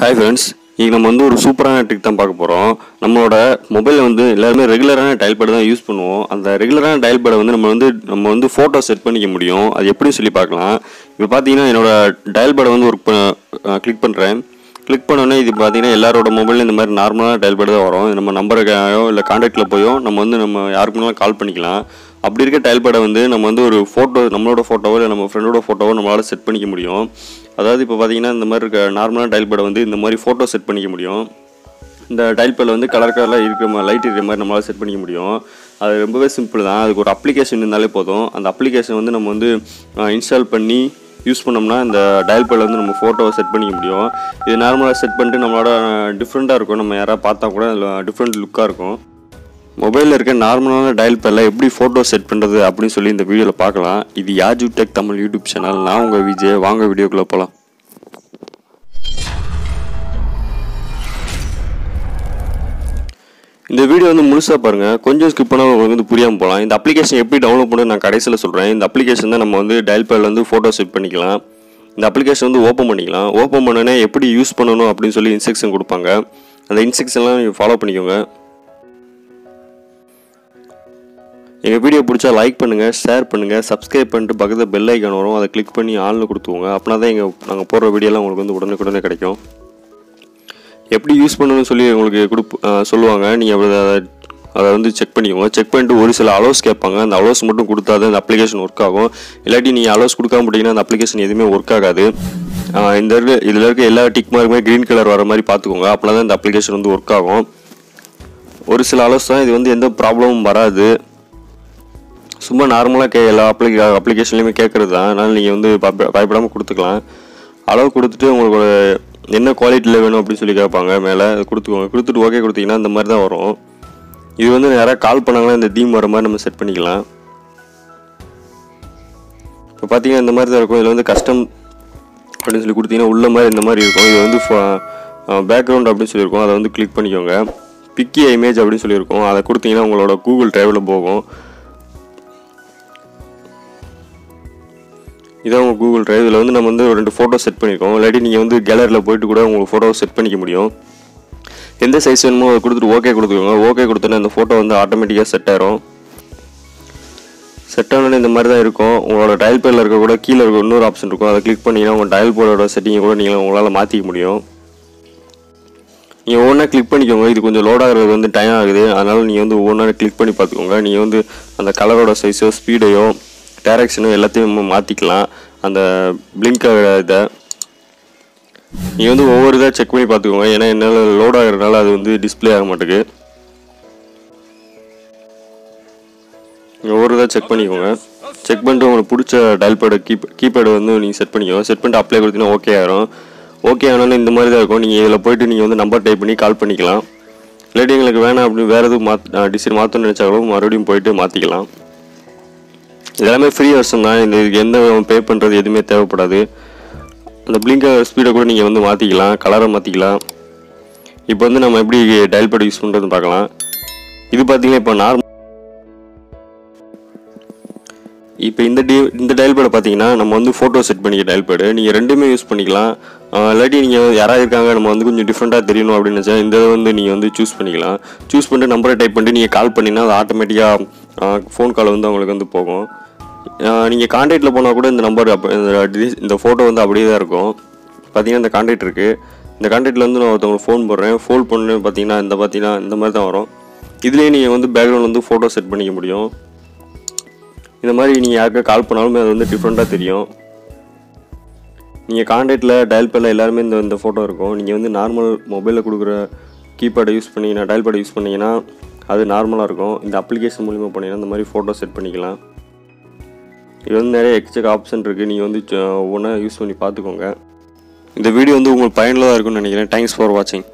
Hi friends, இன்றைக்கி நம்ம வந்து ஒரு சூப்பரான ட்ரிக் தான் பார்க்க போகிறோம். நம்மளோட மொபைலில் வந்து எல்லாருமே ரெகுலரான டயல் பேட் தான் யூஸ் பண்ணுவோம். அந்த ரெகுலரான டயல் பேடை வந்து நம்ம வந்து ஃபோட்டோ செட் பண்ணிக்க முடியும். அது எப்படின்னு சொல்லி பார்க்கலாம். இப்போ பார்த்தீங்கன்னா என்னோடய டயல் பேடை வந்து கிளிக் பண்ணுறேன். கிளிக் பண்ணோன்னே இது பார்த்தீங்கன்னா எல்லாரோட மொபைலில் இந்த மாதிரி நார்மலான டயல் பேட் தான் வரும். நம்ம நம்பருக்கையோ இல்லை கான்டாக்டில் போயோ நம்ம யாருக்கு முன்னாலும் கால் பண்ணிக்கலாம். அப்படி இருக்க டயல் பேடை வந்து நம்ம வந்து ஒரு ஃபோட்டோ, நம்மளோட ஃபோட்டோவோ இல்லை நம்ம ஃப்ரெண்டோட ஃபோட்டோவோ நம்மளால் செட் பண்ணிக்க முடியும். அதாவது இப்போ பார்த்தீங்கன்னா இந்த மாதிரி இருக்க நார்மலான டயல் பேடை வந்து இந்த மாதிரி ஃபோட்டோ செட் பண்ணிக்க முடியும். இந்த டயல் பேடில் வந்து கலராக இருக்கிற மாதிரி லைட் இருக்கிற மாதிரி நம்மளால் செட் பண்ணிக்க முடியும். அது ரொம்பவே சிம்பிள் தான். அதுக்கு ஒரு அப்ளிகேஷன் இருந்தாலே போதும். அந்த அப்ளிகேஷன் வந்து நம்ம வந்து இன்ஸ்டால் பண்ணி யூஸ் பண்ணோம்னா இந்த டயல் பேடில் வந்து நம்ம ஃபோட்டோவை செட் பண்ணிக்க முடியும். இது நார்மலாக செட் பண்ணிட்டு நம்மளோட டிஃப்ரெண்ட்டாக இருக்கும். நம்ம யாராவது பார்த்தா கூட அதில் டிஃப்ரெண்ட் லுக்காக இருக்கும். மொபைலில் இருக்க நார்மலான டயல் பேடில் எப்படி ஃபோட்டோ செட் பண்ணுறது அப்படின்னு சொல்லி இந்த வீடியோவில் பார்க்கலாம். இது Yaju tech Tamil YouTube channel. நான் உங்கள் விஜய். வாங்க வீடியோக்குள்ளே போகலாம். இந்த வீடியோ வந்து முழுசாக பாருங்கள். கொஞ்சம் ஸ்கிப் பண்ணால் உங்களுக்கு வந்து புரியாமல் போகலாம். இந்த அப்ளிகேஷன் எப்படி டவுன்லோட் பண்ண நான் கடைசியில் சொல்கிறேன். இந்த அப்ளிகேஷன் தான் நம்ம வந்து டயல் பேடில் வந்து ஃபோட்டோ செட் பண்ணிக்கலாம். இந்த அப்ளிகேஷன் வந்து ஓப்பன் பண்ணிக்கலாம். ஓப்பன் பண்ணோன்னே எப்படி யூஸ் பண்ணணும் அப்படின்னு சொல்லி இன்ஸ்ட்ரக்ஷன் கொடுப்பாங்க. அந்த இன்ஸ்ட்ரக்ஷன்லாம் நீங்கள் ஃபாலோ பண்ணிக்கோங்க. எங்கள் வீடியோ பிடிச்சா லைக் பண்ணுங்கள், ஷேர் பண்ணுங்கள், சப்ஸ்கிரைப் பண்ணிட்டு பக்கத்தில் பெல் ஐக்கான் வரும். அதை கிளிக் பண்ணி ஆனில் கொடுத்துவோங்க. அப்படின்னா தான் நாங்கள் போடுற வீடியோலாம் உங்களுக்கு வந்து உடனே கிடைக்கும். எப்படி யூஸ் பண்ணணும்னு சொல்லி உங்களுக்கு சொல்லுவாங்க. நீங்கள் அதை வந்து செக் பண்ணிக்கோங்க. செக் பண்ணிட்டு ஒரு சில அலோஸ் கேட்பாங்க. அந்த அலோஸ் மட்டும் கொடுத்தா தான் அந்த அப்ளிகேஷன் ஒர்க் ஆகும். இல்லாட்டி நீங்கள் அலோஸ் கொடுக்காம போட்டிங்கன்னா அந்த அப்ளிகேஷன் எதுவுமே ஒர்க் ஆகாது. இதில் இருக்க எல்லா டிக் மார்க்குமே க்ரீன் கலர் வர மாதிரி பார்த்துக்கோங்க. அப்படின்னா தான் இந்த அப்ளிகேஷன் வந்து ஒர்க் ஆகும். ஒரு சில அலோஸ் தான். இது வந்து எந்த ப்ராப்ளமும் வராது. சும்மா நார்மலாக எல்லா அப்ளிகேஷன்லையுமே கேட்குறது தான். அதனால் நீங்கள் வந்து பயப்படாமல் கொடுத்துக்கலாம். அளவு கொடுத்துட்டு உங்களுக்கு என்ன குவாலிட்டியில் வேணும் அப்படின்னு சொல்லி கேட்பாங்க. மேலே கொடுத்துக்கோங்க. கொடுத்துட்டு ஓகே கொடுத்தீங்கன்னா இந்த மாதிரி தான் வரும். இது வந்து யாராவது கால் பண்ணாங்கன்னா இந்த தீம் வர மாதிரி நம்ம செட் பண்ணிக்கலாம். இப்போ பார்த்தீங்கன்னா இந்த மாதிரி தான் இருக்கும். இதில் வந்து கஸ்டம் அப்படின்னு சொல்லி கொடுத்தீங்கன்னா உள்ள மாதிரி இந்த மாதிரி இருக்கும். இது வந்து பேக்ரவுண்ட் அப்படின்னு சொல்லியிருக்கோம். அதை வந்து கிளிக் பண்ணிக்கோங்க. பிக்கி இமேஜ் அப்படின்னு சொல்லியிருக்கோம். அதை கொடுத்தீங்கன்னா உங்களோட கூகுள் டிரைவில் போகும். இதான் உங்கள் கூகுள் டிரைவ். இதில் வந்து நம்ம வந்து 2 ஃபோட்டோ செட் பண்ணியிருக்கோம். இல்லாட்டி நீங்கள் வந்து கேலரியில் போய்ட்டு கூட உங்களுக்கு ஃபோட்டோவை செட் பண்ணிக்க முடியும். எந்த சைஸ் வேணுமோ அதை கொடுத்துட்டு ஓகே கொடுத்துக்கோங்க. ஓகே கொடுத்தோன்னா இந்த ஃபோட்டோ வந்து ஆட்டோமேட்டிக்காக செட் ஆயிரும். செட் ஆனோடனே இந்த மாதிரி தான் இருக்கும். உங்களோட டயல் பேடில் இருக்க கூட கீழே இருக்க இன்னொரு ஆப்ஷன் இருக்கும். அதை கிளிக் பண்ணிங்கன்னா உங்கள் டயல் பேடோட செட்டிங்கை கூட உங்களால் மாற்றிக்க முடியும். நீங்கள் ஒவ்வொன்றா கிளிக் பண்ணிக்கோங்க. இது கொஞ்சம் லோட் ஆகிறது வந்து டைம் ஆகுது. அதனால் நீங்கள் வந்து ஒவ்வொன்றா கிளிக் பண்ணி பார்த்துக்கோங்க. நீங்கள் வந்து அந்த கலரோட சைஸோ ஸ்பீடையோ டைரக்ஷனும் எல்லாத்தையும் மாற்றிக்கலாம். அந்த பிளிங்க் இதை நீங்கள் வந்து ஒவ்வொரு இதாக செக் பண்ணி பார்த்துக்கோங்க. ஏன்னா என்னால் லோட் ஆகிறதுனால அது வந்து டிஸ்பிளே ஆக மாட்டேங்குது. நீங்கள் ஒவ்வொரு இதாக செக் பண்ணிக்கோங்க. செக் பண்ணிட்டு உங்களுக்கு பிடிச்ச டயல் பேடு கீபேடு வந்து நீங்கள் செட் பண்ணிக்கோங்க. செட் பண்ணிட்டு அப்ளை கொடுத்தீங்கன்னா ஓகே ஆயிரும். ஓகே ஆனாலும் இந்த மாதிரி தான் இருக்கும். நீங்கள் இதில் போய்ட்டு நீங்கள் வந்து நம்பர் டைப் பண்ணி கால் பண்ணிக்கலாம். இல்லாட்டி எங்களுக்கு வேணாம் அப்படின்னு வேறு எதுவும் டிசைன் மாற்றணும்னு நினச்சாலும் மறுபடியும் போய்ட்டு மாற்றிக்கலாம். இதெல்லாமே ஃப்ரீ வெர்ஷன் தான். இதுக்கு எந்த பே பண்ணுறது எதுவுமே தேவைப்படாது. அந்த பிளிங்கர் ஸ்பீடை கூட நீங்கள் வந்து மாற்றிக்கலாம், கலரை மாற்றிக்கலாம். இப்போ வந்து நம்ம எப்படி டயல் பேட் யூஸ் பண்ணுறதுன்னு பார்க்கலாம். இது பார்த்தீங்கன்னா இப்போ இந்த டயல் பேடை பார்த்தீங்கன்னா நம்ம வந்து ஃபோட்டோ செட் பண்ணிக்க டயல் பேடு. நீங்கள் ரெண்டுமே யூஸ் பண்ணிக்கலாம். இல்லாட்டி நீங்கள் யாராவது இருக்காங்க நம்ம வந்து கொஞ்சம் டிஃப்ரெண்ட்டாக தெரியணும் அப்படின்னு நினச்சா இந்த வந்து நீங்கள் வந்து சூஸ் பண்ணிக்கலாம். சூஸ் பண்ணிட்டு நம்பரை டைப் பண்ணிட்டு நீங்கள் கால் பண்ணிங்கன்னா அது ஆட்டோமேட்டிக்காக ஃபோன் கால் வந்து அவங்களுக்கு வந்து போகும். நீங்கள் கான்டாக்டில் போனால் கூட இந்த நம்பர் இந்த ஃபோட்டோ வந்து அப்படியே தான் இருக்கும். பார்த்தீங்கன்னா இந்த கான்டாக்ட் இருக்குது. இந்த கான்டாக்டில் வந்து நான் ஒருத்தவங்களுக்கு ஃபோன் போடுறேன். ஃபோன் பண்ணு பார்த்தீங்கன்னா இந்த மாதிரி தான் வரும். இதுலேயே நீங்கள் வந்து பேக்ரவுண்ட் வந்து ஃபோட்டோ செட் பண்ணிக்க முடியும். இந்த மாதிரி நீங்கள் யாருக்கா கால் பண்ணாலுமே அது வந்து டிஃப்ரெண்ட்டாக தெரியும். நீங்கள் கான்டாக்டில் டயல் பேடில் எல்லாருமே இந்த ஃபோட்டோ இருக்கும். நீங்கள் வந்து நார்மல் மொபைலில் கொடுக்குற கீபேடை யூஸ் பண்ணிங்கன்னா டயல் பேடை யூஸ் பண்ணிங்கன்னா அது நார்மலாக இருக்கும். இந்த அப்ளிகேஷன் மூலிமா பண்ணிங்கன்னா இந்த மாதிரி ஃபோட்டோ செட் பண்ணிக்கலாம். இது வந்து நிறைய எக்ஸ்ட்ரா ஆப்ஷன் இருக்குது. நீங்கள் வந்து ஒவ்வொன்றா யூஸ் பண்ணி பார்த்துக்கோங்க. இந்த வீடியோ வந்து உங்களுக்கு பயனுள்ளதாக இருக்கும்னு நினைக்கிறேன். தேங்க்ஸ் ஃபார் வாட்சிங்.